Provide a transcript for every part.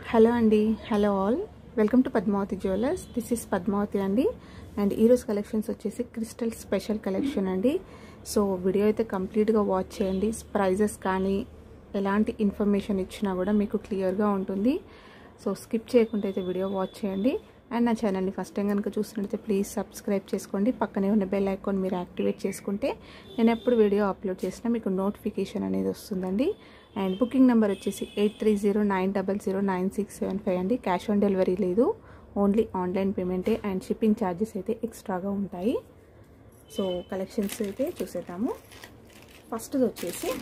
Hello అండి, hello all, welcome to Padmavati jewellers. This is Padmavati అండి. And ఈరోజు కలెక్షన్స్ వచ్చేసి క్రిస్టల్ స్పెషల్ కలెక్షన్ అండి. సో వీడియో అయితే కంప్లీట్గా వాచ్ చేయండి. ప్రైజెస్ కానీ ఎలాంటి ఇన్ఫర్మేషన్ ఇచ్చినా కూడా మీకు క్లియర్గా ఉంటుంది. సో స్కిప్ చేయకుండా అయితే వీడియో వాచ్ చేయండి. అండ్ నా ఛానల్ని ఫస్ట్ టైం కనుక చూస్తున్నట్లయితే ప్లీజ్ సబ్స్క్రైబ్ చేసుకోండి. పక్కనే ఉన్న బెల్ ఐకాన్ మీరు యాక్టివేట్ చేసుకుంటే నేను ఎప్పుడు వీడియో అప్లోడ్ చేసినా మీకు నోటిఫికేషన్ అనేది వస్తుందండి. అండ్ బుకింగ్ నెంబర్ వచ్చేసి 8309009675 అండి. క్యాష్ ఆన్ డెలివరీ లేదు, ఓన్లీ ఆన్లైన్ పేమెంటే. అండ్ షిప్పింగ్ ఛార్జెస్ అయితే ఎక్స్ట్రాగా ఉంటాయి. సో కలెక్షన్స్ అయితే చూసేద్దాము. ఫస్ట్ది వచ్చేసి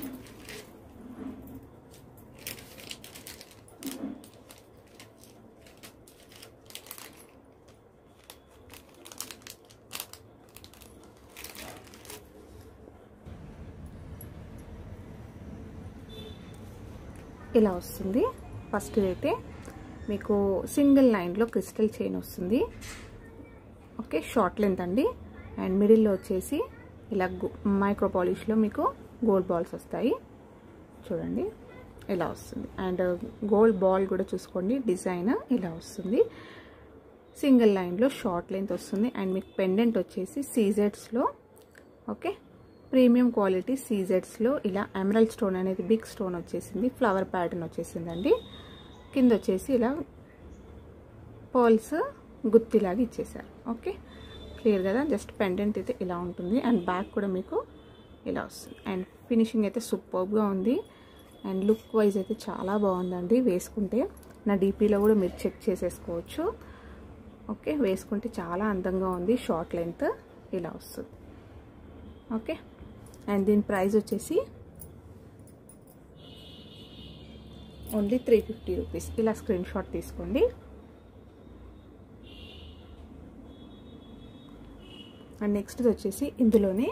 ఇలా వస్తుంది. ఫస్ట్ అయితే మీకు సింగిల్ లైన్లో క్రిస్టల్ చైన్ వస్తుంది. ఓకే, షార్ట్ లెంత్ అండి. అండ్ మిడిల్లో వచ్చేసి ఇలా మైక్రో పాలిష్లో మీకు గోల్డ్ బాల్స్ వస్తాయి. చూడండి ఇలా వస్తుంది. అండ్ గోల్డ్ బాల్ కూడా చూసుకోండి, డిజైన్ ఇలా వస్తుంది. సింగిల్ లైన్లో షార్ట్ లెంత్ వస్తుంది. అండ్ మీకు పెండెంట్ వచ్చేసి సీజెడ్స్లో, ఓకే, ప్రీమియం క్వాలిటీ సీజెడ్స్లో ఇలా ఎమరల్డ్ స్టోన్ అనేది బిగ్ స్టోన్ వచ్చేసింది. ఫ్లవర్ ప్యాటర్న్ వచ్చేసిందండి. కింద వచ్చేసి ఇలా పర్ల్స్ గుత్తిలాగా ఇచ్చేసారు. ఓకే, క్లియర్ కదా. జస్ట్ పెండెంట్ అయితే ఇలా ఉంటుంది. అండ్ బ్యాక్ కూడా మీకు ఇలా వస్తుంది. అండ్ ఫినిషింగ్ అయితే సూపర్గా ఉంది. అండ్ లుక్ వైజ్ అయితే చాలా బాగుందండి. వేసుకుంటే నా డీపీలో కూడా మీరు చెక్ చేసేసుకోవచ్చు. ఓకే, వేసుకుంటే చాలా అందంగా ఉంది. షార్ట్ లెంత్ ఇలా వస్తుంది. ఓకే, అండ్ దీని ప్రైస్ వచ్చేసి ఓన్లీ 350 రూపీస్. ఇలా స్క్రీన్ షాట్ తీసుకోండి. అండ్ నెక్స్ట్ వచ్చేసి ఇందులోనే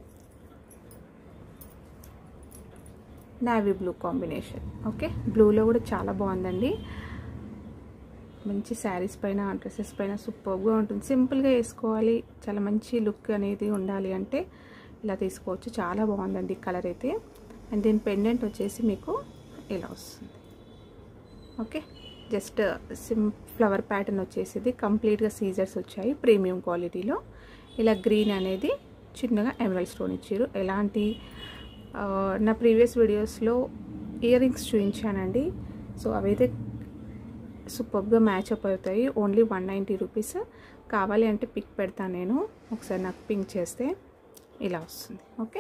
నావీ బ్లూ కాంబినేషన్. ఓకే, బ్లూలో కూడా చాలా బాగుందండి. మంచి శారీస్ పైన, డ్రెస్సెస్ పైన సూపర్గా ఉంటుంది. సింపుల్గా వేసుకోవాలి, చాలా మంచి లుక్ అనేది ఉండాలి అంటే ఇలా తీసుకోవచ్చు. చాలా బాగుందండి కలర్ అయితే. అండ్ దీని పెండెంట్ వచ్చేసి మీకు ఇలా వస్తుంది. ఓకే, జస్ట్ ఫ్లవర్ ప్యాటర్న్ వచ్చేసింది. కంప్లీట్గా సీజర్స్ వచ్చాయి ప్రీమియం క్వాలిటీలో. ఇలా గ్రీన్ అనేది చిన్నగా ఎమరల్డ్ స్టోన్ ఇచ్చారు. ఎలాంటి నా ప్రీవియస్ వీడియోస్లో ఇయర్ రింగ్స్ చూపించానండి. సో అవైతే సూపర్గా మ్యాచ్ అప్ అవుతాయి. Only 190 rupees. కావాలి అంటే పిక్ పెడతాను నేను, ఒకసారి నాకు పింక్ చేస్తే. ఇలా వస్తుంది. ఓకే,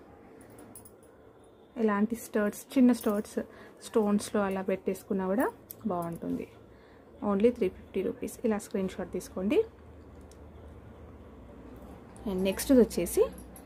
ఇలాంటి స్టర్ట్స్, చిన్న స్టర్ట్స్ స్టోన్స్లో అలా పెట్టేసుకున్నా కూడా బాగుంటుంది. Only 350 rupees. ఇలా స్క్రీన్ షాట్ తీసుకోండి. అండ్ నెక్స్ట్ వచ్చేసి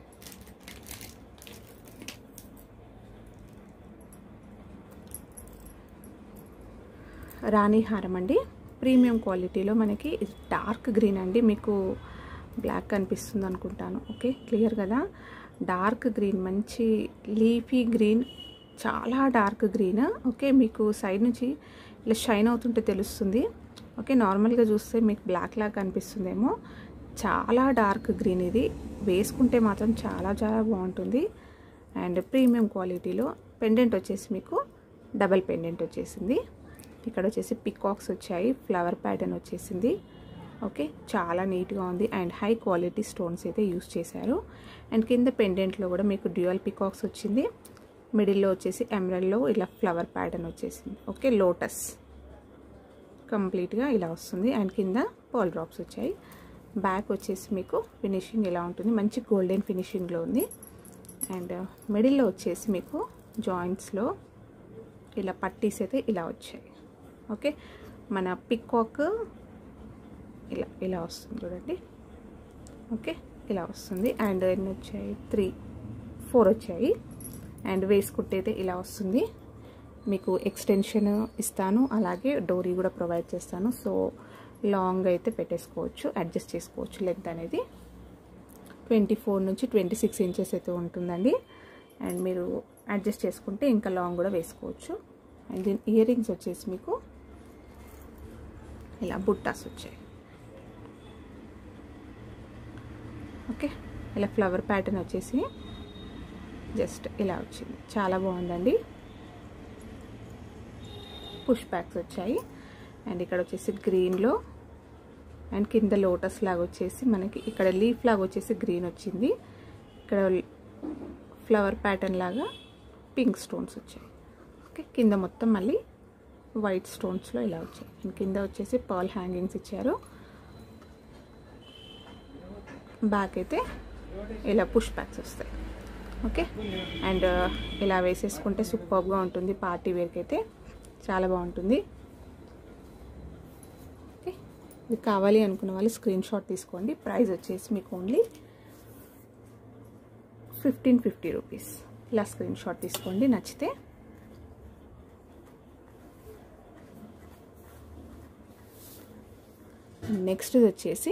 రాణి హారం అండి. ప్రీమియం క్వాలిటీలో మనకి డార్క్ గ్రీన్ అండి. మీకు బ్లాక్ కనిపిస్తుంది అనుకుంటాను. ఓకే, క్లియర్ కదా. డార్క్ గ్రీన్, మంచి లీఫీ గ్రీన్, చాలా డార్క్ గ్రీన్. ఓకే, మీకు సైడ్ నుంచి ఇలా షైన్ అవుతుంటే తెలుస్తుంది. ఓకే, నార్మల్గా చూస్తే మీకు బ్లాక్ లాగా కనిపిస్తుందేమో. చాలా డార్క్ గ్రీన్ ఇది. వేసుకుంటే మాత్రం చాలా చాలా బాగుంటుంది. అండ్ ప్రీమియం క్వాలిటీలో పెండెంట్ వచ్చేసి మీకు డబల్ పెండెంట్ వచ్చేసింది. ఇక్కడ వచ్చేసి పికాక్స్ వచ్చాయి, ఫ్లవర్ ప్యాటర్న్ వచ్చేసింది. ఓకే, చాలా నీట్గా ఉంది. అండ్ హై క్వాలిటీ స్టోన్స్ అయితే యూస్ చేశారు. అండ్ కింద పెండెంట్లో కూడా మీకు డ్యూయల్ పికాక్స్ వచ్చింది. మిడిల్లో వచ్చేసి ఎమరల్డ్లో ఇలా ఫ్లవర్ ప్యాటర్న్ వచ్చేసింది. ఓకే, లోటస్ కంప్లీట్గా ఇలా వస్తుంది. అండ్ కింద పర్ల్ డ్రాప్స్ వచ్చాయి. బ్యాక్ వచ్చేసి మీకు ఫినిషింగ్ ఇలా ఉంటుంది. మంచి గోల్డెన్ ఫినిషింగ్లో ఉంది. అండ్ మిడిల్లో వచ్చేసి మీకు జాయింట్స్లో ఇలా పట్టీస్ అయితే ఇలా వచ్చాయి. ఓకే, మన పికాక్ ఇలా ఇలా వస్తుంది చూడండి. ఓకే, ఇలా వస్తుంది. అండ్ ఎన్ని వచ్చాయి? 4 వచ్చాయి. అండ్ వేసుకుంటే అయితే ఇలా వస్తుంది. మీకు ఎక్స్టెన్షన్ ఇస్తాను, అలాగే డోరీ కూడా ప్రొవైడ్ చేస్తాను. సో లాంగ్ అయితే పెట్టేసుకోవచ్చు, అడ్జస్ట్ చేసుకోవచ్చు. లెంత్ అనేది 24 నుంచి 26 ఇంచెస్ అయితే ఉంటుందండి. అండ్ మీరు అడ్జస్ట్ చేసుకుంటే ఇంకా లాంగ్ కూడా వేసుకోవచ్చు. అండ్ దీని ఇయర్ రింగ్స్ వచ్చేసి మీకు ఇలా బుట్టాస్ వచ్చాయి. ఓకే, ఇలా ఫ్లవర్ ప్యాటర్న్ వచ్చేసి జస్ట్ ఇలా వచ్చింది. చాలా బాగుందండి. పుష్ బ్యాక్స్ వచ్చాయి. అండ్ ఇక్కడ వచ్చేసి గ్రీన్లో అండ్ కింద లోటస్ లాగా వచ్చేసి మనకి ఇక్కడ లీఫ్ లాగా వచ్చేసి గ్రీన్ వచ్చింది. ఇక్కడ ఫ్లవర్ ప్యాటర్న్ లాగా పింక్ స్టోన్స్ వచ్చాయి. ఓకే, కింద మొత్తం మళ్ళీ వైట్ స్టోన్స్లో ఇలా వచ్చాయి. అండ్ కింద వచ్చేసి పర్ల్ హ్యాంగింగ్స్ ఇచ్చారు. బ్యాక్ అయితే ఇలా పుష్ బ్యాక్స్ వస్తాయి. ఓకే, అండ్ ఇలా వేసేసుకుంటే సూపర్గా ఉంటుంది. పార్టీ వేర్కి అయితే చాలా బాగుంటుంది. ఓకే, ఇది కావాలి అనుకున్న వాళ్ళు స్క్రీన్ షాట్ తీసుకోండి. ప్రైస్ వచ్చేసి మీకు ఓన్లీ 1550 రూపీస్. ఇలా స్క్రీన్ షాట్ తీసుకోండి నచ్చితే. నెక్స్ట్ వచ్చేసి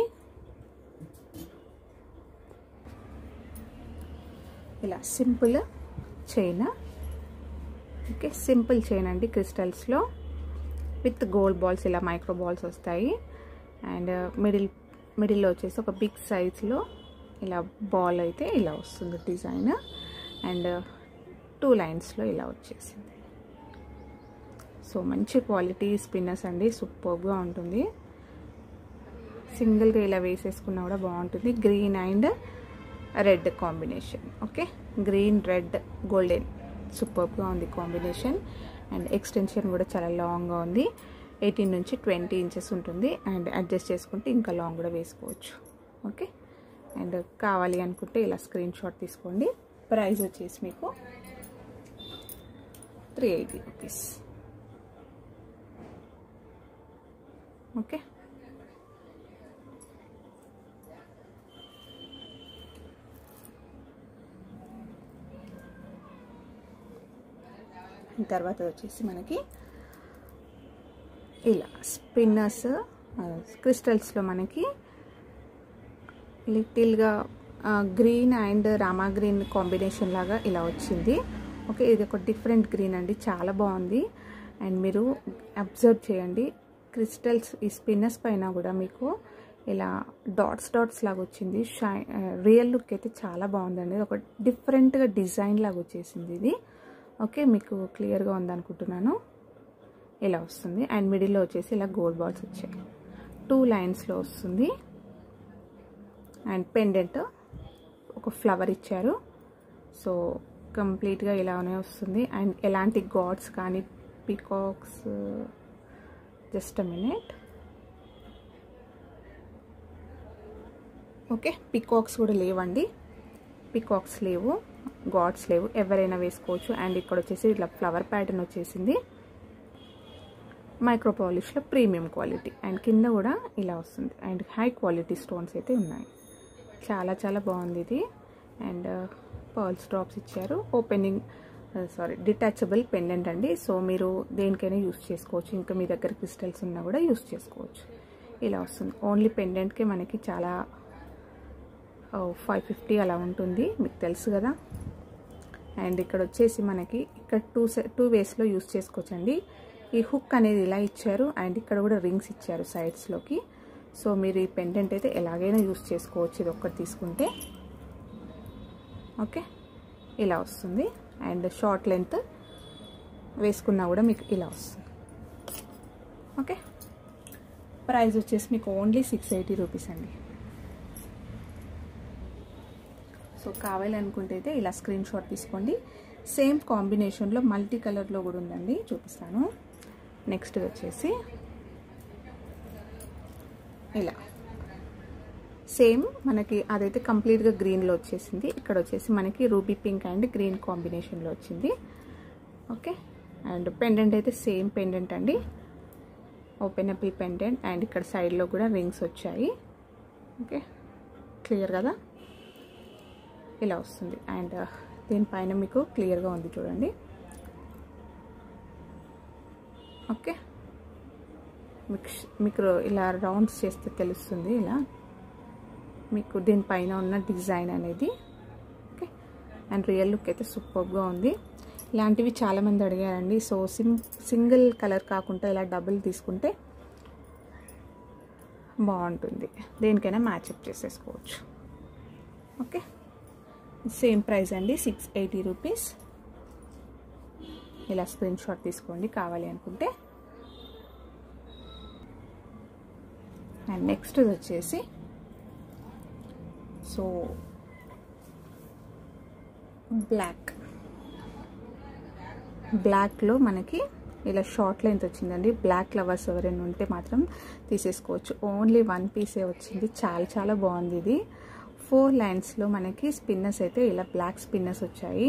ఇలా simple chain. Okay, simple chain అండి క్రిస్టల్స్లో విత్ గోల్డ్ బాల్స్. ఇలా మైక్రో బాల్స్ వస్తాయి. అండ్ మిడిల్లో వచ్చేసి ఒక బిగ్ సైజ్లో ఇలా బాల్ అయితే ఇలా వస్తుంది డిజైన్. అండ్ 2 లైన్స్లో ఇలా వచ్చేసింది. సో మంచి క్వాలిటీ స్పిన్నర్స్ అండి, సూపర్గా ఉంటుంది. సింగిల్గా ఇలా వేసేసుకున్నా కూడా బాగుంటుంది. Green and red combination. Okay, green red golden సూపర్గా ఉంది కాంబినేషన్. అండ్ ఎక్స్టెన్షన్ కూడా చాలా లాంగ్గా ఉంది. 18 నుంచి 20 ఇంచెస్ ఉంటుంది. అండ్ అడ్జస్ట్ చేసుకుంటే ఇంకా లాంగ్ కూడా వేసుకోవచ్చు. ఓకే, అండ్ కావాలి అనుకుంటే ఇలా స్క్రీన్ షాట్ తీసుకోండి. ప్రైస్ వచ్చేసి మీకు 380 రూపీస్. ఓకే, తర్వాత వచ్చేసి మనకి ఇలా స్పిన్నర్స్ క్రిస్టల్స్లో మనకి లిటిల్గా green and Rama green combination లాగా ఇలా వచ్చింది. ఓకే, ఇది ఒక డిఫరెంట్ గ్రీన్ అండి, చాలా బాగుంది. అండ్ మీరు అబ్జర్వ్ చేయండి క్రిస్టల్స్ ఈ స్పిన్నర్స్ పైన కూడా మీకు ఇలా డాట్స్ లాగా వచ్చింది. రియల్ లుక్ అయితే చాలా బాగుందండి. ఒక డిఫరెంట్గా డిజైన్ లాగా వచ్చేసింది ఇది. ఓకే, మీకు క్లియర్గా ఉందనుకుంటున్నాను. ఇలా వస్తుంది. అండ్ మిడిల్లో వచ్చేసి ఇలా గోల్డ్ బాల్స్ వచ్చాయి. 2 లైన్స్లో వస్తుంది. అండ్ పెండెంట్ ఒక ఫ్లవర్ ఇచ్చారు. సో కంప్లీట్గా ఇలానే వస్తుంది. అండ్ ఎలాంటి గాడ్స్ కానీ peacocks, just a minute. Okay, peacocks కూడా లేవండి, పీకాక్స్ లేవు, గాడ్స్ లేవు, ఎవరైనా వేసుకోవచ్చు. అండ్ ఇక్కడ వచ్చేసి ఇట్లా ఫ్లవర్ ప్యాటర్న్ వచ్చేసింది. మైక్రో పాలిష్లో ప్రీమియం క్వాలిటీ. అండ్ కింద కూడా ఇలా వస్తుంది. అండ్ హై క్వాలిటీ స్టోన్స్ అయితే ఉన్నాయి. చాలా చాలా బాగుంది ఇది. అండ్ పర్ల్ స్టాప్స్ ఇచ్చారు. ఓపెనింగ్ డిటాచబుల్ పెండెంట్ అండి. సో మీరు దేనికైనా యూస్ చేసుకోవచ్చు. ఇంకా మీ దగ్గర క్రిస్టల్స్ ఉన్నా కూడా యూస్ చేసుకోవచ్చు. ఇలా వస్తుంది. ఓన్లీ పెండెంట్కే మనకి చాలా 550 అలా ఉంటుంది, మీకు తెలుసు కదా. అండ్ ఇక్కడ వచ్చేసి మనకి ఇక్కడ 2 వేస్లో యూస్ చేసుకోవచ్చండి. ఈ హుక్ అనేది ఇలా ఇచ్చారు. అండ్ ఇక్కడ కూడా రింగ్స్ ఇచ్చారు సైడ్స్లోకి. సో మీరు ఈ పెండెంట్ అయితే ఎలాగైనా యూస్ చేసుకోవచ్చు ఇది ఒక్కటి తీసుకుంటే. ఓకే, ఇలా వస్తుంది. అండ్ షార్ట్ లెంత్ వేసుకున్నా కూడా మీకు ఇలా వస్తుంది. ఓకే, ప్రైస్ వచ్చేసి మీకు ఓన్లీ 680 రూపీస్ అండి. సో కావాలనుకుంటే అయితే ఇలా స్క్రీన్ షాట్ తీసుకోండి. సేమ్ కాంబినేషన్లో మల్టీ కలర్లో కూడా ఉందండి, చూపిస్తాను. నెక్స్ట్ వచ్చేసి ఇలా సేమ్ మనకి అదైతే కంప్లీట్గా గ్రీన్లో వచ్చేసింది. ఇక్కడ వచ్చేసి మనకి రూబీ పింక్ అండ్ గ్రీన్ కాంబినేషన్లో వచ్చింది. ఓకే, అండ్ పెండెంట్ అయితే సేమ్ పెండెంట్ అండి, ఓపెనబుల్ పెండెంట్. అండ్ ఇక్కడ సైడ్లో కూడా రింగ్స్ వచ్చాయి. ఓకే, క్లియర్ కదా, ఇలా వస్తుంది. అండ్ దీనిపైన మీకు క్లియర్గా ఉంది చూడండి. ఓకే, మీకు ఇలా రౌండ్స్ చేస్తే తెలుస్తుంది ఇలా మీకు దీనిపైన ఉన్న డిజైన్ అనేది. ఓకే, అండ్ రియల్ లుక్ అయితే సూపర్గా ఉంది. ఇలాంటివి చాలామంది అడిగారండి. సో సింగిల్ కలర్ కాకుండా ఇలా డబుల్ తీసుకుంటే బాగుంటుంది, దేనికైనా మ్యాచ్అప్ చేసేసుకోవచ్చు. ఓకే, సేమ్ ప్రైస్ అండి, 680 రూపీస్. ఇలా స్క్రీన్ షాట్ తీసుకోండి కావాలి అనుకుంటే. అండ్ నెక్స్ట్ వచ్చేసి సో బ్లాక్లో మనకి ఇలా షార్ట్ లెంత్ వచ్చిందండి. బ్లాక్ లవర్స్ ఎవరైనా ఉంటే మాత్రం తీసేసుకోవచ్చు. ఓన్లీ 1 పీసే వచ్చింది. చాలా చాలా బాగుంది ఇది. 4 లైన్స్లో మనకి స్పిన్నర్స్ అయితే ఇలా బ్లాక్ స్పిన్నర్స్ వచ్చాయి.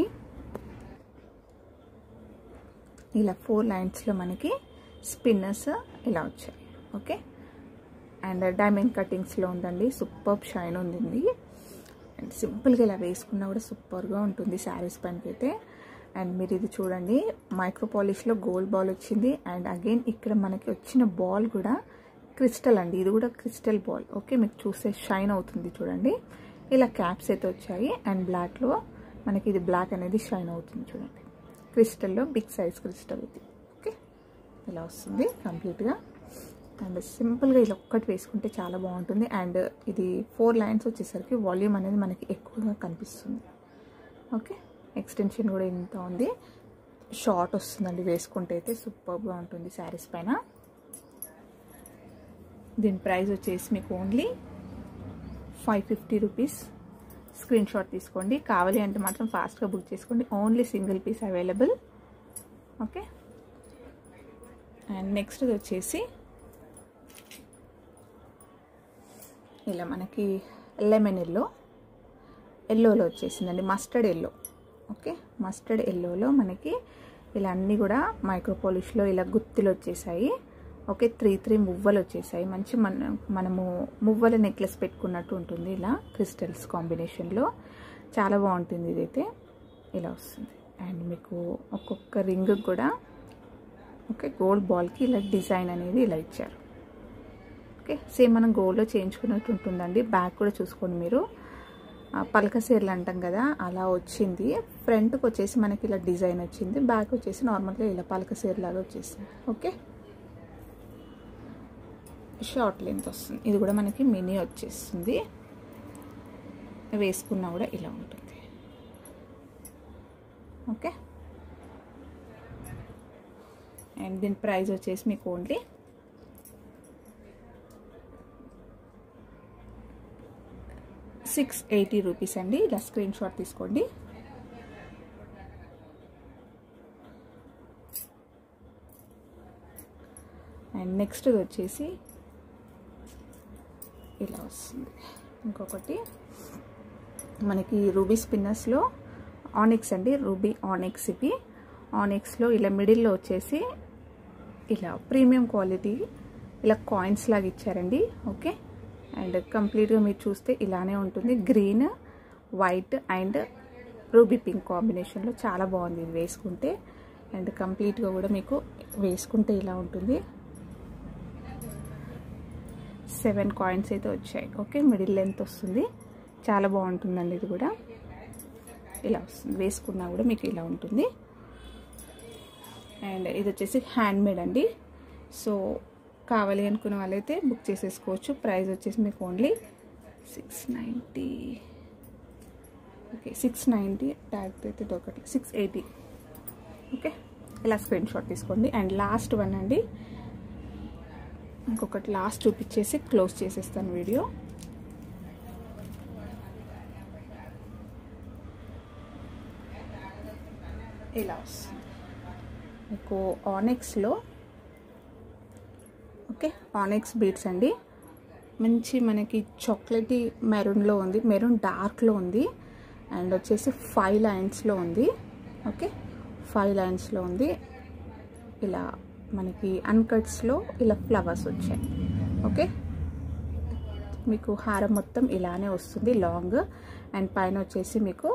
ఇలా 4 లైన్స్లో మనకి స్పిన్నర్స్ ఇలా వచ్చాయి. ఓకే, అండ్ డైమండ్ కటింగ్స్లో ఉందండి. సూపర్ షైన్ ఉంది. అండ్ సింపుల్గా ఇలా వేసుకున్నా కూడా సూపర్గా ఉంటుంది శారీస్ పైనకి అయితే. అండ్ మీరు ఇది చూడండి, మైక్రో పాలిష్లో గోల్డ్ బాల్ వచ్చింది. అండ్ అగైన్ ఇక్కడ మనకి వచ్చిన బాల్ కూడా క్రిస్టల్ అండి. ఇది కూడా క్రిస్టల్ బాల్. ఓకే, మీకు చూస్తే షైన్ అవుతుంది చూడండి. ఇలా క్యాప్స్ అయితే వచ్చాయి. అండ్ బ్లాక్లో మనకి ఇది బ్లాక్ అనేది షైన్ అవుతుంది చూడండి. క్రిస్టల్లో బిగ్ సైజ్ క్రిస్టల్ ఇది. ఓకే, ఇలా వస్తుంది కంప్లీట్గా. అండ్ సింపుల్గా ఇలా ఒక్కటి వేసుకుంటే చాలా బాగుంటుంది. అండ్ ఇది 4 లైన్స్ వచ్చేసరికి వాల్యూమ్ అనేది మనకి ఎక్కువగా కనిపిస్తుంది. ఓకే, ఎక్స్టెన్షన్ కూడా ఇంత ఉంది. షార్ట్ వస్తుందండి వేసుకుంటే అయితే సూపర్గా ఉంటుంది శారీస్ పైన. దీని ప్రైస్ వచ్చేసి మీకు ఓన్లీ 550 రూపీస్. స్క్రీన్ షాట్ తీసుకోండి. కావాలి అంటే మాత్రం ఫాస్ట్గా బుక్ చేసుకోండి. Only single piece available. Okay, and next వచ్చేసి ఇలా మనకి లెమన్ ఎల్లోలో వచ్చేసిందండి. Mustard yellow. ఓకే, మస్టర్డ్ ఎల్లోలో మనకి ఇలా అన్నీ కూడా మైక్రో పాలిష్లో ఇలా గుత్తిలు వచ్చేసాయి. ఓకే, 3 మువ్వలు వచ్చేసాయి. మంచి మనము మువ్వల నెక్లెస్ పెట్టుకున్నట్టు ఉంటుంది. ఇలా క్రిస్టల్స్ కాంబినేషన్లో చాలా బాగుంటుంది. ఇదైతే ఇలా వస్తుంది. అండ్ మీకు ఒక్కొక్క రింగ్ కూడా ఓకే గోల్డ్ బాల్కి ఇలా డిజైన్ అనేది ఇలా ఇచ్చారు. ఓకే, సేమ్ మనం గోల్డ్లో చేయించుకున్నట్టు ఉంటుందండి. బ్యాక్ కూడా చూసుకోండి మీరు. పలక సీరలు అంటాం కదా, అలా వచ్చింది. ఫ్రంట్కి వచ్చేసి మనకి ఇలా డిజైన్ వచ్చింది. బ్యాక్ వచ్చేసి నార్మల్గా ఇలా పలక సీరలాగా వచ్చేసింది. ఓకే, షార్ట్ లెంత్ వస్తుంది. ఇది కూడా మనకి మినీ వచ్చేస్తుంది. వేసుకున్నా కూడా ఇలా ఉంటుంది. ఓకే, అండ్ దీని ప్రైస్ వచ్చేసి మీకు ఓన్లీ 680 రూపీస్ అండి. ఇలా స్క్రీన్ షాట్ తీసుకోండి. అండ్ నెక్స్ట్ వచ్చేసి ఇలా వస్తుంది. ఇంకొకటి మనకి రూబీ స్పిన్నర్స్లో ఆనిక్స్ అండి. Ruby onyx. ఇవి ఆనిక్స్లో ఇలా మిడిల్లో వచ్చేసి ఇలా ప్రీమియం క్వాలిటీ ఇలా కాయిన్స్ లాగా ఇచ్చారండి. ఓకే, అండ్ కంప్లీట్గా మీరు చూస్తే ఇలానే ఉంటుంది. Green, white and ruby pink కాంబినేషన్లో చాలా బాగుంది ఇది వేసుకుంటే. అండ్ కంప్లీట్గా కూడా మీకు వేసుకుంటే ఇలా ఉంటుంది. 7 కాయిన్స్ అయితే వచ్చాయి. ఓకే, మిడిల్ లెంత్ వస్తుంది. చాలా బాగుంటుందండి. ఇది కూడా ఇలా వస్తుంది. వేసుకున్నా కూడా మీకు ఇలా ఉంటుంది. అండ్ ఇది వచ్చేసి హ్యాండ్ మేడ్ అండి. సో కావాలి అనుకున్న వాళ్ళైతే బుక్ చేసేసుకోవచ్చు. ప్రైస్ వచ్చేసి మీకు ఓన్లీ 690. ఓకే, 690 ట్యాగ్ అయితే దొరకట్లేదు. 680. ఓకే, ఇలా స్క్రీన్ షాట్ తీసుకోండి. అండ్ లాస్ట్ వన్ అండి. ఇంకొకటి లాస్ట్ చూపించేసి క్లోజ్ చేసేస్తాను వీడియో. ఇలా వస్తుంది మీకు ఆనిక్స్లో. ఓకే, ఆనిక్స్ బీడ్స్ అండి. మంచి మనకి చాక్లెటీ మెరూన్లో ఉంది. మెరూన్ డార్క్లో ఉంది. అండ్ వచ్చేసి 5 లైన్స్లో ఉంది. ఓకే, 5 లైన్స్లో ఉంది. ఇలా మనకి అన్కట్స్లో ఇలా ఫ్లవర్స్ వచ్చాయి. ఓకే, మీకు హారం మొత్తం ఇలానే వస్తుంది లాంగ్. అండ్ పైన వచ్చేసి మీకు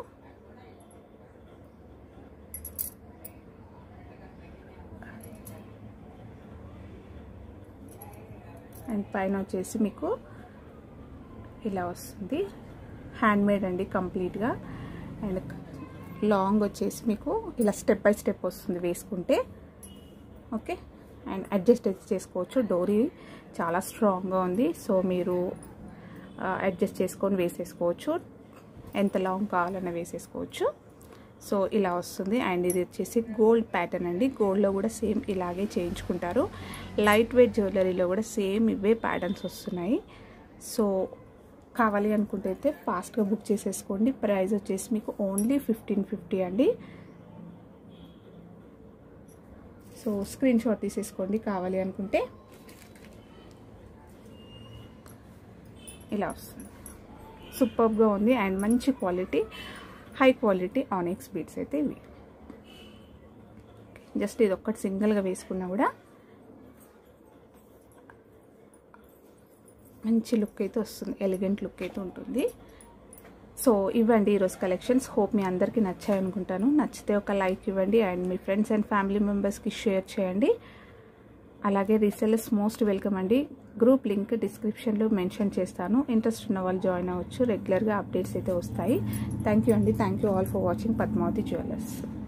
ఇలా వస్తుంది. హ్యాండ్ మేడ్ అండి కంప్లీట్గా. అండ్ లాంగ్ వచ్చేసి మీకు ఇలా స్టెప్ బై స్టెప్ వస్తుంది వేసుకుంటే. ఓకే, అండ్ అడ్జస్ట్ చేసుకోవచ్చు. డోరీ చాలా స్ట్రాంగ్గా ఉంది. సో మీరు అడ్జస్ట్ చేసుకొని వేసేసుకోవచ్చు. ఎంత లాంగ్ కావాలన్నా వేసేసుకోవచ్చు. సో ఇలా వస్తుంది. అండ్ ఇది వచ్చేసి గోల్డ్ ప్యాటర్న్ అండి. గోల్డ్లో కూడా సేమ్ ఇలాగే చేయించుకుంటారు. లైట్ వెయిట్ జ్యువెలరీలో కూడా సేమ్ ఇవే ప్యాటర్న్స్ వస్తున్నాయి. సో కావాలి అనుకుంటే అయితే ఫాస్ట్గా బుక్ చేసేసుకోండి. ప్రైస్ వచ్చేసి మీకు ఓన్లీ 1550 అండి. సో స్క్రీన్ షాట్ తీసేసుకోండి కావాలి అనుకుంటే. ఇలా వస్తుంది, సూపర్గా ఉంది అండ్ మంచి quality, high quality onyx beads అయితే ఇవి. జస్ట్ ఇది ఒక్కటి సింగిల్గా వేసుకున్నా కూడా మంచి లుక్ అయితే వస్తుంది, ఎలిగెంట్ లుక్ అయితే ఉంటుంది. సో ఇవ్వండి ఈరోజు కలెక్షన్స్. హోప్ మీ అందరికీ నచ్చాయి అనుకుంటాను. నచ్చితే ఒక లైక్ ఇవ్వండి అండ్ మీ ఫ్రెండ్స్ అండ్ ఫ్యామిలీ మెంబర్స్కి షేర్ చేయండి. అలాగే రీసెల్లర్స్ మోస్ట్ వెల్కమ్ అండి. గ్రూప్ లింక్ డిస్క్రిప్షన్లో మెన్షన్ చేస్తాను. ఇంట్రెస్ట్ ఉన్న వాళ్ళు జాయిన్ అవ్వచ్చు. రెగ్యులర్గా అప్డేట్స్ అయితే వస్తాయి. థ్యాంక్ యూ అండి. Thank you all for watching Padmavathi jewellers.